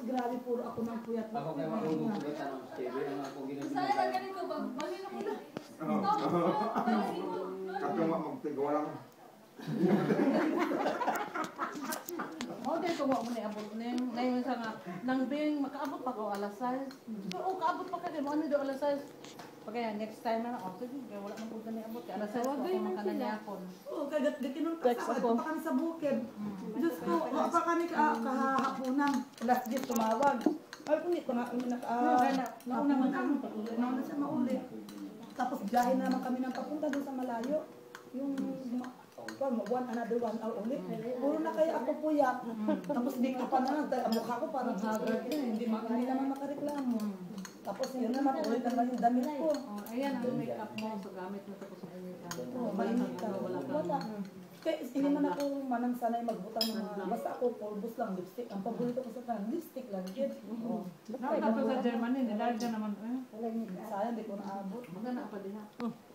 grabe, puro ako ng puyat. Ako kayo marunong ko tanong sa TV, ang ako ginagawa. Saan ang ganito ba? Bali na ko na. Katong magtigaw lang. Oh, dito mo ni abot ning nayon sa nga nang bing makaabot pa ko alas 6. Pero kaabot pa ka kay mo ano do alas 6. Pagaya next time na ako sige kay wala man pud ni abot kay alas 6 ako makananyakon. Oo, kagat gitinong sa pa kami sa bukid. Diyos ko, pa kami kahahaponan. Last day tumawag. Ay kung ito nga nauna man kami. Nauna siya mauli. Tapos biyahe na naman kami ng papunta doon sa malayo. Yung another 1 hour ulit. Puro na kaya ako puyat. Tapos di ka pa na, ang mukha ko parang haggard na. Hindi naman makareklamo. Tapos yun naman, ulit naman yung damit ko. Ayan ang makeup mo, so gamit mo tapos sa Mainit ka. Wala. Kaya hindi man ako manang sanay magbutang ng mga, basta ako pulbos lang, lipstick. Ang paborito ko sa tanan, lipstick lang. Tapos sa Germany, nilarga naman. Sayang, di ko naabot. Magana pa din ha.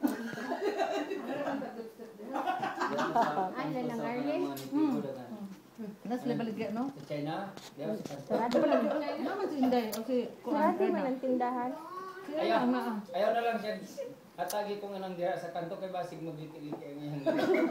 Ay, lalang arye. Nas lebaligya no? Sa China, di ba sa Sarado man. Naman si Inday, okay. Sarado man ang tindahan. Ayaw na lang siya. Hatagi ko nga nang diha sa kanto kay basig magliti-liti ang iyang.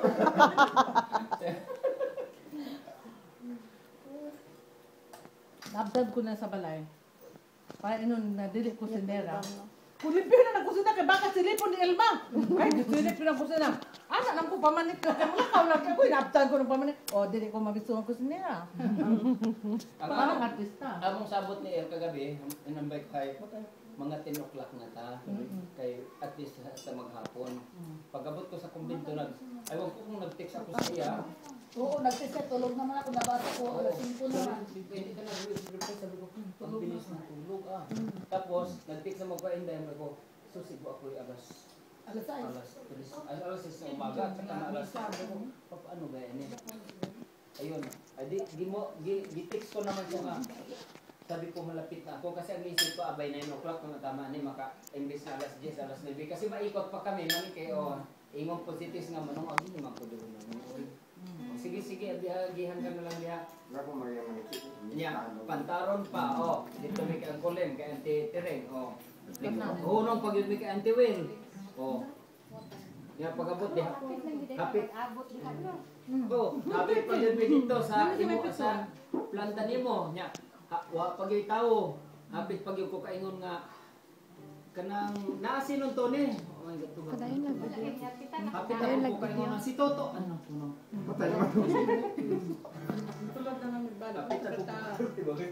Nabdab ko na sa balay. Para inon na dili ko sindera. Kulipin na nagkusina kay baka silipon ni Elma. Ay, silipin na kusina. Ana nang ko pamanik ka. Wala ka lang ko inabtan ko ng pamanik. Oh, dili ko mabistuhan ko sinera. Parang artista. Among sabot ni El kagabi, inambay ko kay mga 10 o'clock na ta. Kay at least sa maghapon. Pagabot ko sa kumbento ayaw ko kung nag-text ako sa iya. Oo, nagtisa, tulog naman ako, nabasa ko, alas 5 naman. Hindi ka nag-reply, sabi ko, ang bilis ng tulog ah. Tapos, nag-text na magpa-inday ko, susibo ako yung alas 6 na umaga, at saka na alas 6. Paano ba yan eh? Ayun, gi-text ko naman siya nga. Sabi ko malapit na ako kasi ang isip ko abay 9 o'clock kung tama ni maka-imbis na alas 10, alas 9. Kasi maikot pa kami, mani kayo, imong positives nga manong agi ni magkudulo na. Sige, agihan ka na lang diha. Ako mayaman ito. Nya, pantaron pa, dito may kang kulim, kay anti-tereng, Hunong pag yun may kay anti-win, Nya, pagabot diha. Kapit. Kapit pag yun may dito sa planta nimo, nya. Pag yung tao, kapit pag yung kukaingon nga, kanang naasinon to ni. Oh my God, tuba. Kapit ako kukaingon nga si Toto. Ano? Patay naman ito. Tulad na ng bala. Kapit ako kukaingon.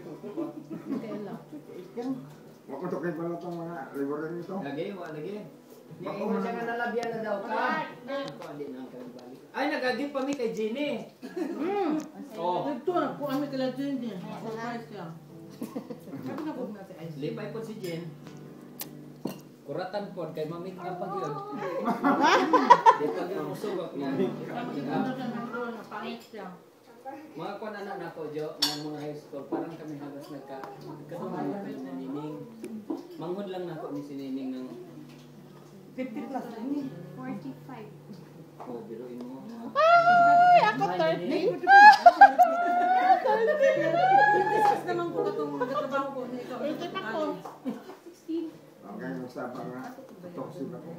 Makutok kayo pala itong mga liburan nito. Lagi. Ingon siya nga nalabyan na daw ka. Ay, nag-agip pa mi kay Jenny. Ito na po kami kala Jenny. Surprise siya. Sabi na po natin ay Lipay po si Jen. Kuratan po kay mamik na pag yun. Di pag yun usog ako niya. pangit siya. Mga kuwan anak na ko, Jo, ng mga high school, parang kami halos nagkasama ni Nining. Manghod lang na ko ni si Nining ng 50 plus na ini. 45. biruin mo. Ay, ako 30. Discuss naman ko itong nagtatrabaho ko. Ikit ako. 16. Okay, magsabang nga. Toxic ako.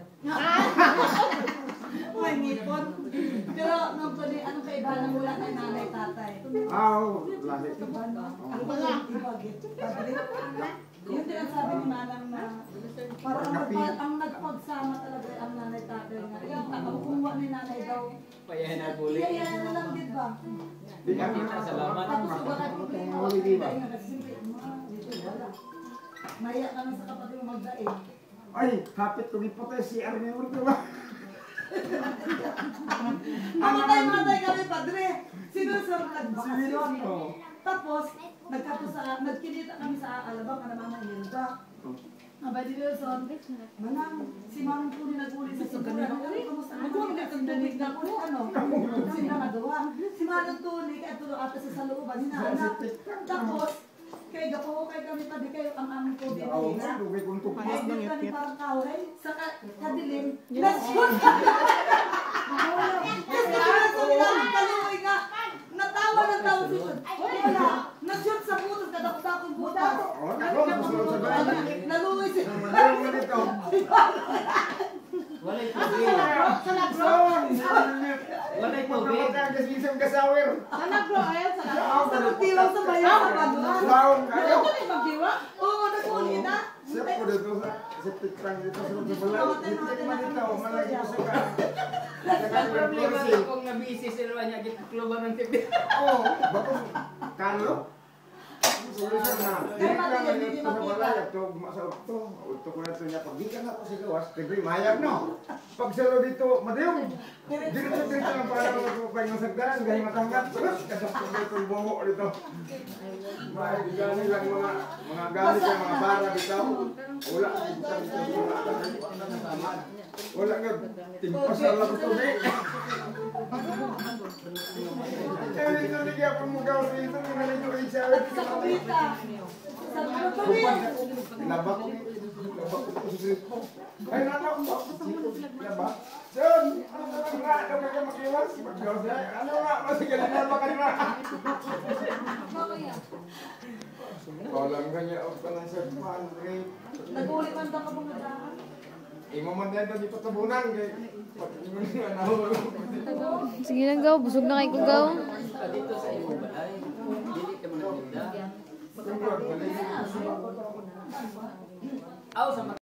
May ngipon. Pero nung tuloy, anong kaibahan mula kay nanay tatay? Lahi. Ang mga ibagit. Yun din ang sabi ni Manang na parang ang nagpagsama talaga ang nanay tatay nga. Yung takabukungwa ni nanay daw. Payahan na buli. Iyayan na lang din ba? Di ka Salamat. Tapos kung bakit problema ako kay Day nga nagsimpi. Dito wala. Maya ka na sa kapatid mo magdaig. Ay, kapit kong ipotay si Armin mo ito ba? Mamatay kami, padre. Sino sa Sinilon ko. Tapos, nagkilita kami sa Alabang na Mama Hilda. Abay di Wilson, manang, si Manang Tuli nag-uli sa sigura. Kamusta na kami nagtubig na po? Ano? Sila nagawa. Si Manang Tuli, kaya tulo ata sa salooban, hinaanak. Tapos, kay gapo kay kami pa di kayo ang aming po din. Lugay kong tupas. Ay, di kami parang kaway. Sa kadilim, nashoot! Kasi sabi namin kaluoy nga, natawa ng tao siya. Wala, nashoot sa putos, kadakot-dakot buhay. Naluwi si Ayaw mo dito. Walay tubig. Walay tubig. Kasawer. Sana bro, ayan sana. Sa nagtilaw sa bayaw, kaduan. Laon kayo. Ito na magdiwa. Oo, nagsulit na. Siya po dito sa pitang dito sa balay. Dito man dito. Malagi ko sa Ang problema ko kung nabisi sila niya kitkluban ng TV. Oo. Bakit? Kano? Solusyon na. Dili lang ang ito sa balay. Ito, masaot to. Ito ko na ito niya. Pag di ka na ako sa gawas, tigre mayag no. Pag salo dito, madayong. Dito lang para magpapay ng sagdaran. Gaya matanggap. Terus, kasapos na itong buho dito. Gani lang mga gamit ng mga bara dito. Wala. Wala nga. Timpasal lang ito. Kaya dito hindi kaya pang magawas dito. Hindi na ito ay sabi. Sa kabita. Sa kabita. Labak ko sa sisip ko. Ay, nanak mo. Labak. Son, ano nga? Ano ka makiwas? Magawas na. Ano nga? Masigaling na ba kanina? Walang kanya o ka lang sa pan. Nagulit man ka mga daan. Imo man yan doon ipatabunan. Sige na gaw, busog na kay ko gaw. Dito sa imong balay. Dili ka man nagtinda. Aw sa